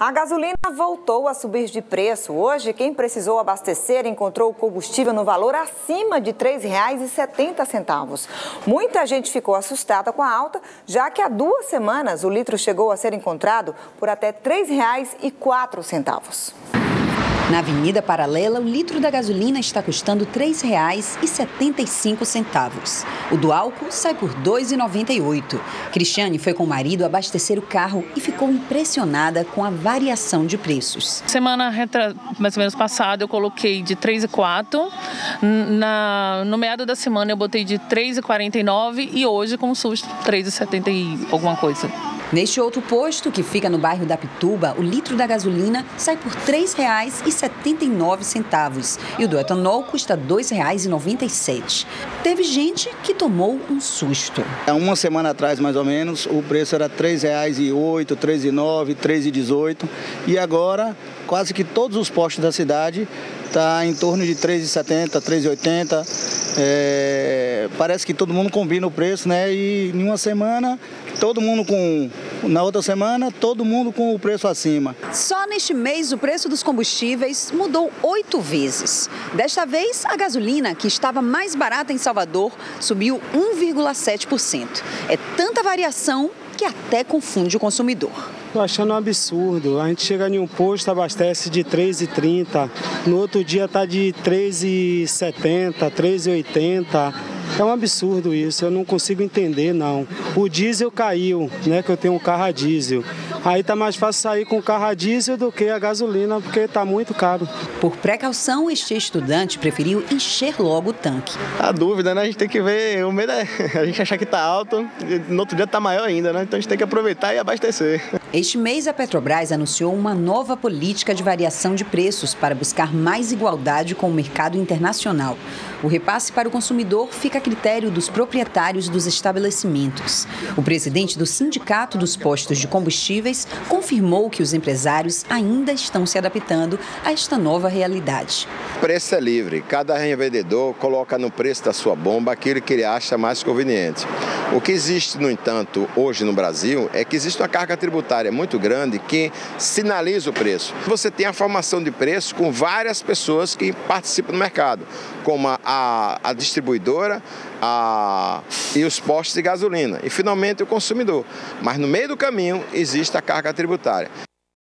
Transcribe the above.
A gasolina voltou a subir de preço. Hoje, quem precisou abastecer encontrou o combustível no valor acima de R$ 3,70. Muita gente ficou assustada com a alta, já que há 2 semanas o litro chegou a ser encontrado por até R$ 3,04. Na Avenida Paralela, o litro da gasolina está custando R$ 3,75. O do álcool sai por R$ 2,98. Cristiane foi com o marido abastecer o carro e ficou impressionada com a variação de preços. Semana mais ou menos passada eu coloquei de 3,04. No meado da semana eu botei de 3,49 e hoje com susto 3,70 e alguma coisa. Neste outro posto, que fica no bairro da Pituba, o litro da gasolina sai por R$ 3,79 e o do etanol custa R$ 2,97. Teve gente que tomou um susto. Há uma semana atrás, mais ou menos, o preço era R$ 3,08, R$ 3,09, R$ 3,18 e agora quase que todos os postos da cidade está em torno de R$ 3,70, R$ 3,80. Parece que todo mundo combina o preço, né? E em uma semana, na outra semana, todo mundo com o preço acima. Só neste mês, o preço dos combustíveis mudou 8 vezes. Desta vez, a gasolina, que estava mais barata em Salvador, subiu 1,7%. É tanta variação que até confunde o consumidor. Estou achando um absurdo. A gente chega em um posto, abastece de R$ 3,30, no outro dia está de R$ 3,70, R$ 3,80. É um absurdo isso, eu não consigo entender, não. O diesel caiu, né, que eu tenho um carro a diesel. Aí tá mais fácil sair com o carro a diesel do que a gasolina, porque está muito caro. Por precaução, este estudante preferiu encher logo o tanque. A dúvida, né? A gente tem que ver, o medo é a gente achar que está alto, no outro dia está maior ainda, né? Então a gente tem que aproveitar e abastecer. Este mês, a Petrobras anunciou uma nova política de variação de preços para buscar mais igualdade com o mercado internacional. O repasse para o consumidor fica a critério dos proprietários dos estabelecimentos. O presidente do Sindicato dos Postos de Combustíveis confirmou que os empresários ainda estão se adaptando a esta nova realidade. O preço é livre. Cada revendedor coloca no preço da sua bomba aquilo que ele acha mais conveniente. O que existe, no entanto, hoje no Brasil é que existe uma carga tributária muito grande que sinaliza o preço. Você tem a formação de preço com várias pessoas que participam do mercado, como a distribuidora e os postos de gasolina e, finalmente, o consumidor. Mas no meio do caminho existe a carga tributária.